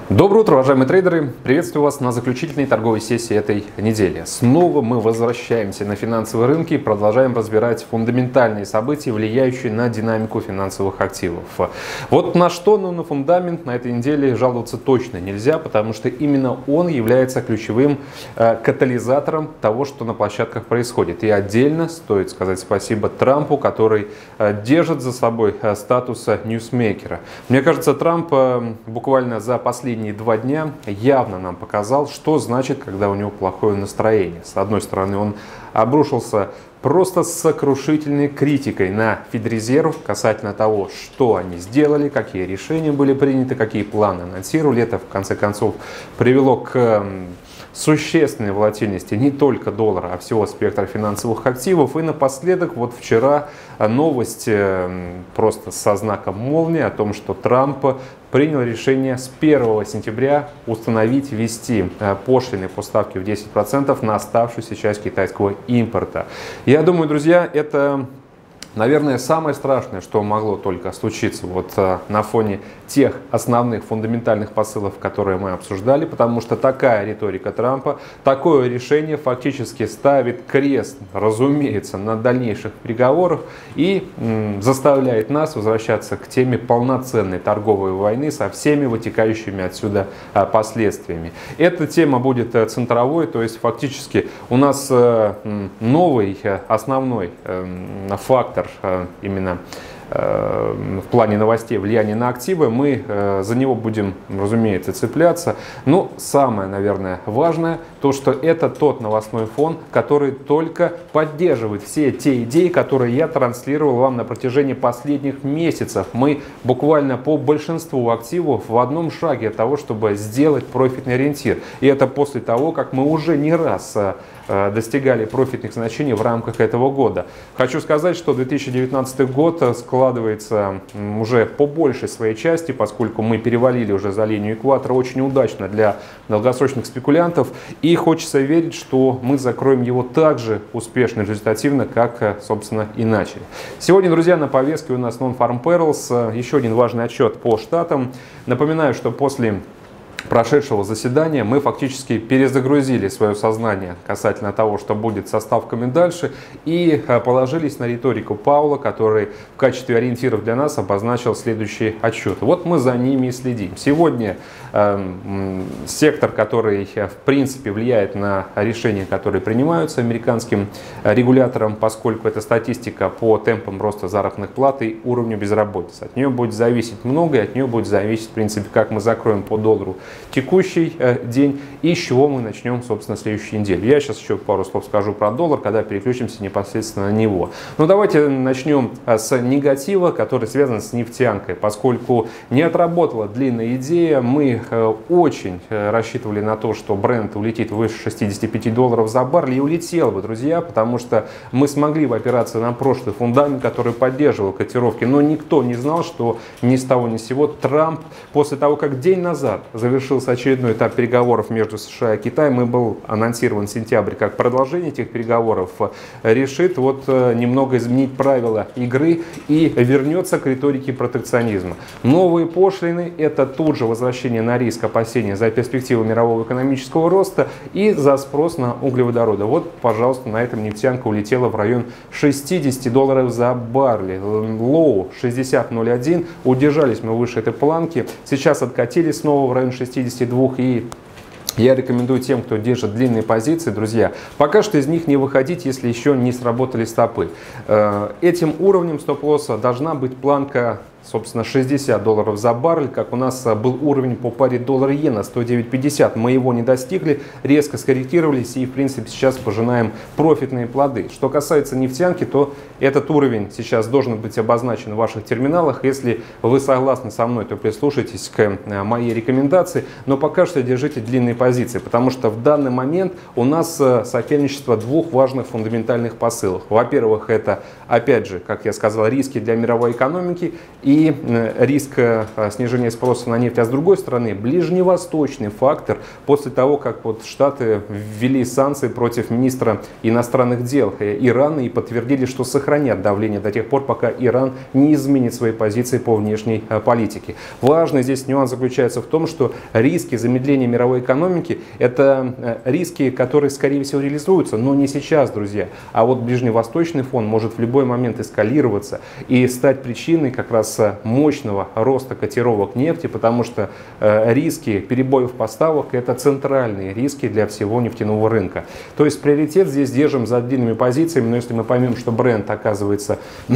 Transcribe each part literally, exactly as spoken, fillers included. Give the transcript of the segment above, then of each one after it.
Доброе утро, уважаемые трейдеры! Приветствую вас на заключительной торговой сессии этой недели. Снова мы возвращаемся на финансовые рынки и продолжаем разбирать фундаментальные события, влияющие на динамику финансовых активов. Вот на что, ну, на фундамент на этой неделе жаловаться точно нельзя, потому что именно он является ключевым э, катализатором того, что на площадках происходит. И отдельно стоит сказать спасибо Трампу, который э, держит за собой э, статус ньюсмейкера. Мне кажется, Трамп э, буквально за последние два дня явно нам показал, что значит, когда у него плохое настроение. С одной стороны, он обрушился просто с сокрушительной критикой на Федрезерв касательно того, что они сделали, какие решения были приняты, какие планы анонсировали. Это, в конце концов, привело к существенной волатильности не только доллара, а всего спектра финансовых активов. И напоследок, вот вчера новость просто со знаком молнии о том, что Трамп принял решение с первого сентября установить, ввести пошлины по ставке в десять процентов на оставшуюся часть китайского импорта. Я думаю, друзья, это, наверное, самое страшное, что могло только случиться вот на фоне тех основных фундаментальных посылов, которые мы обсуждали, потому что такая риторика Трампа, такое решение фактически ставит крест, разумеется, на дальнейших переговорах и м, заставляет нас возвращаться к теме полноценной торговой войны со всеми вытекающими отсюда а, последствиями. Эта тема будет а, центровой, то есть фактически у нас а, новый а, основной а, фактор а, именно в плане новостей, влияния на активы, мы за него будем, разумеется, цепляться. Но самое, наверное, важное, то, что это тот новостной фон, который только поддерживает все те идеи, которые я транслировал вам на протяжении последних месяцев. Мы буквально по большинству активов в одном шаге от того, чтобы сделать профитный ориентир. И это после того, как мы уже не раз достигали профитных значений в рамках этого года. Хочу сказать, что две тысячи девятнадцатый год складывается уже по большей своей части, поскольку мы перевалили уже за линию экватора очень удачно для долгосрочных спекулянтов. И хочется верить, что мы закроем его так же успешно и результативно, как, собственно, и начали. Сегодня, друзья, на повестке у нас Non-Farm Payrolls, еще один важный отчет по штатам. Напоминаю, что после прошедшего заседания мы фактически перезагрузили свое сознание касательно того, что будет со ставками дальше, и положились на риторику Пауэлла, который в качестве ориентиров для нас обозначил следующие отчеты. Вот мы за ними и следим. Сегодня э, сектор, который в принципе влияет на решения, которые принимаются американским регулятором, поскольку это статистика по темпам роста заработных плат и уровню безработицы. От нее будет зависеть много, и от нее будет зависеть, в принципе, как мы закроем по доллару текущий э, день и с чего мы начнем, собственно, следующую неделю. Я сейчас еще пару слов скажу про доллар, когда переключимся непосредственно на него. Но давайте начнем с негатива, который связан с нефтянкой, поскольку не отработала длинная идея. Мы э, очень э, рассчитывали на то, что Brent улетит выше шестидесяти пяти долларов за баррель, и улетел бы, друзья, потому что мы смогли бы опираться на прошлый фундамент, который поддерживал котировки, но никто не знал, что ни с того ни с сего Трамп, после того, как день назад завершился очередной этап переговоров между США и Китаем, и был анонсирован сентябрь как продолжение этих переговоров, решит вот немного изменить правила игры и вернется к риторике протекционизма. Новые пошлины — это тут же возвращение на риск, опасения за перспективу мирового экономического роста и за спрос на углеводороды. Вот, пожалуйста, на этом нефтянка улетела в район шестидесяти долларов за баррель. Лоу шестьдесят ноль один, удержались мы выше этой планки, сейчас откатились снова в район шестидесяти двух, и я рекомендую тем, кто держит длинные позиции, друзья, пока что из них не выходить, если еще не сработали стопы. Этим уровнем стоп-лосса должна быть планка, собственно, шестьдесят долларов за баррель, как у нас был уровень по паре доллар-иена сто девять пятьдесят. Мы его не достигли, резко скорректировались и, в принципе, сейчас пожинаем профитные плоды. Что касается нефтянки, то этот уровень сейчас должен быть обозначен в ваших терминалах. Если вы согласны со мной, то прислушайтесь к моей рекомендации, но пока что держите длинные позиции, потому что в данный момент у нас соперничество двух важных фундаментальных посылов. Во-первых, это, опять же, как я сказал, риски для мировой экономики, и риск снижения спроса на нефть. А с другой стороны, ближневосточный фактор после того, как вот Штаты ввели санкции против министра иностранных дел Ирана и подтвердили, что сохранят давление до тех пор, пока Иран не изменит свои позиции по внешней политике. Важный здесь нюанс заключается в том, что риски замедления мировой экономики – это риски, которые, скорее всего, реализуются, но не сейчас, друзья. А вот ближневосточный фон может в любой момент эскалироваться и стать причиной как раз мощного роста котировок нефти, потому что риски перебоев поставок – это центральные риски для всего нефтяного рынка. То есть приоритет здесь держим за длинными позициями, но если мы поймем, что бренд оказывается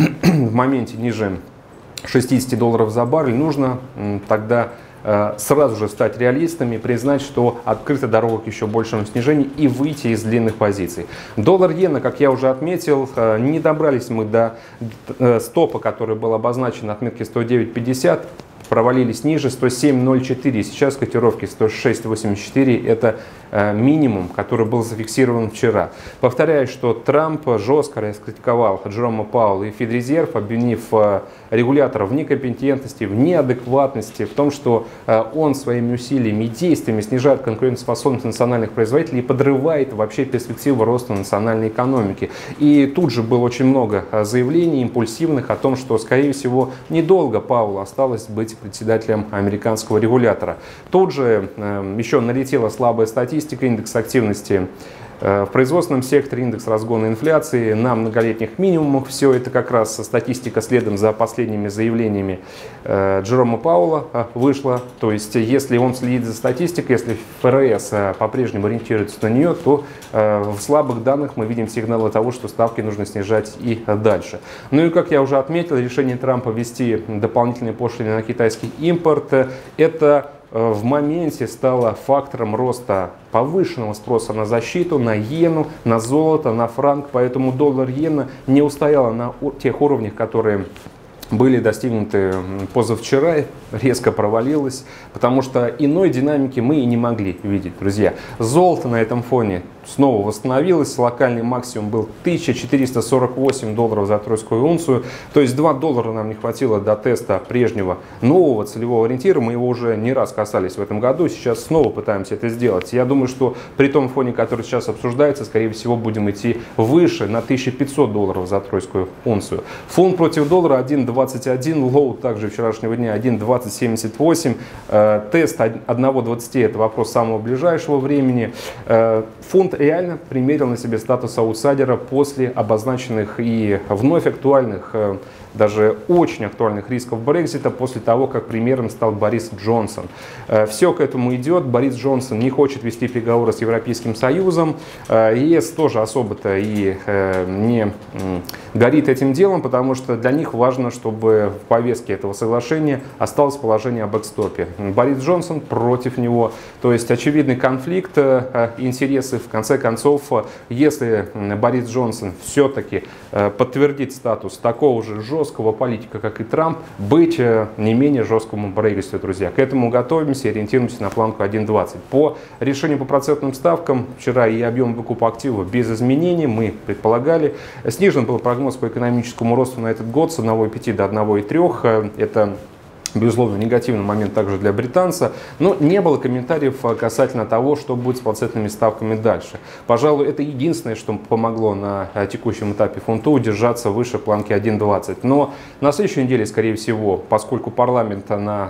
в моменте ниже шестидесяти долларов за баррель, нужно тогда сразу же стать реалистами, признать, что открыта дорога к еще большему снижению и выйти из длинных позиций. Доллар-иена, как я уже отметил, не добрались мы до стопа, который был обозначен на отметке сто девять пятьдесят. Провалились ниже, сто семь ноль четыре, сейчас котировки сто шесть восемьдесят четыре, это минимум, который был зафиксирован вчера. Повторяю, что Трамп жестко раскритиковал Джерома Пауэлла и Федрезерв, обвинив регулятора в некомпетентности, в неадекватности, в том, что он своими усилиями и действиями снижает конкурентоспособность национальных производителей и подрывает вообще перспективу роста национальной экономики. И тут же было очень много заявлений импульсивных о том, что, скорее всего, недолго Пауэллу осталось быть председателем американского регулятора. Тут же э, еще налетела слабая статистика, индекс активности э, в производственном секторе, индекс разгона инфляции на многолетних минимумах. Все это как раз статистика следом за последними заявлениями э, Джерома Пауэлла э, вышла. То есть, если он следит за статистикой, если ФРС э, по-прежнему ориентируется на нее, то э, в слабых данных мы видим сигналы того, что ставки нужно снижать и дальше. Ну и, как я уже отметил, решение Трампа ввести дополнительные пошлины на китайский импорт, это в моменте стало фактором роста повышенного спроса на защиту, на иену, на золото, на франк. Поэтому доллар-иена не устояла на тех уровнях, которые были достигнуты позавчера, резко провалилась, потому что иной динамики мы и не могли видеть, друзья. Золото на этом фоне снова восстановилось, локальный максимум был тысяча четыреста сорок восемь долларов за тройскую унцию, то есть два доллара нам не хватило до теста прежнего нового целевого ориентира, мы его уже не раз касались в этом году, сейчас снова пытаемся это сделать. Я думаю, что при том фоне, который сейчас обсуждается, скорее всего будем идти выше, на тысячу пятьсот долларов за тройскую унцию. Фунт против доллара один двадцать один, лоу также вчерашнего дня один двадцать семьдесят восемь, э, тест один двадцать это вопрос самого ближайшего времени. Э, фунт реально примерил на себе статус аутсайдера после обозначенных и вновь актуальных, э, даже очень актуальных рисков Брексита, после того, как премьером стал Борис Джонсон. Э, все к этому идет. Борис Джонсон не хочет вести переговоры с Европейским Союзом. Э, ЕС тоже особо-то и э, не э, горит этим делом, потому что для них важно, чтобы в повестке этого соглашения осталось положение о бэкстопе. Борис Джонсон против него. То есть очевидный конфликт э, интересов. В конце концов, если Борис Джонсон все-таки э, подтвердит статус такого же жесткого политика, как и Трамп, быть э, не менее жесткому Брекситу, друзья. К этому готовимся и ориентируемся на планку один двадцать. По решению по процентным ставкам, вчера и объем выкупа активов без изменений, мы предполагали. Снижен был прогноз по экономическому росту на этот год с одного целых пяти до одного целых трёх. Это, безусловно, негативный момент также для британца, но не было комментариев касательно того, что будет с процентными ставками дальше. Пожалуй, это единственное, что помогло на текущем этапе фунту удержаться выше планки один двадцать. Но на следующей неделе, скорее всего, поскольку парламент на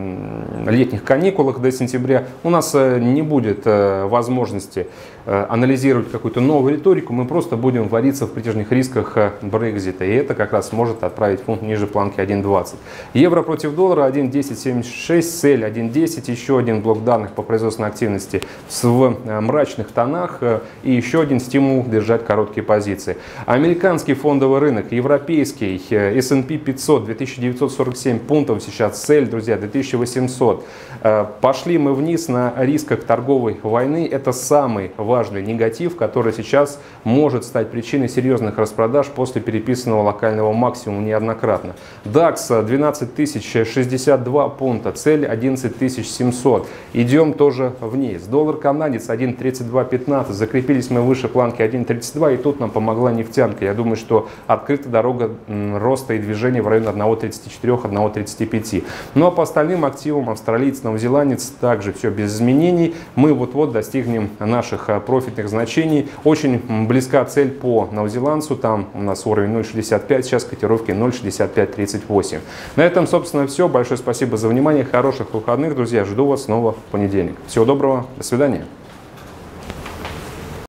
летних каникулах до сентября, у нас не будет возможности анализировать какую-то новую риторику, мы просто будем вариться в притяжных рисках Брексита, и это как раз может отправить фунт ниже планки один двадцать. Евро против доллара один десять семьдесят шесть, цель один десять, еще один блок данных по производственной активности в мрачных тонах и еще один стимул держать короткие позиции. Американский фондовый рынок, европейский, эс энд пи пятьсот, две тысячи девятьсот сорок семь пунктов сейчас, цель, друзья, две тысячи восемьсот. Пошли мы вниз на рисках торговой войны, это самый важный негатив, который сейчас может стать причиной серьезных распродаж после переписанного локального максимума неоднократно. дакс двенадцать тысяч шестьдесят шестьдесят два пункта, цель одиннадцать тысяч семьсот. Идем тоже вниз. Доллар канадец один тридцать два пятнадцать. Закрепились мы выше планки один тридцать два, и тут нам помогла нефтянка. Я думаю, что открыта дорога роста и движения в районе один тридцать четыре — один тридцать пять. Ну а по остальным активам австралиец, новозеландец также все без изменений. Мы вот-вот достигнем наших профитных значений. Очень близка цель по новозеландцу. Там у нас уровень ноль шестьдесят пять, сейчас котировки ноль шестьдесят пять тридцать восемь. На этом, собственно, все. Большое спасибо за внимание. Хороших выходных, друзья. Жду вас снова в понедельник. Всего доброго. До свидания.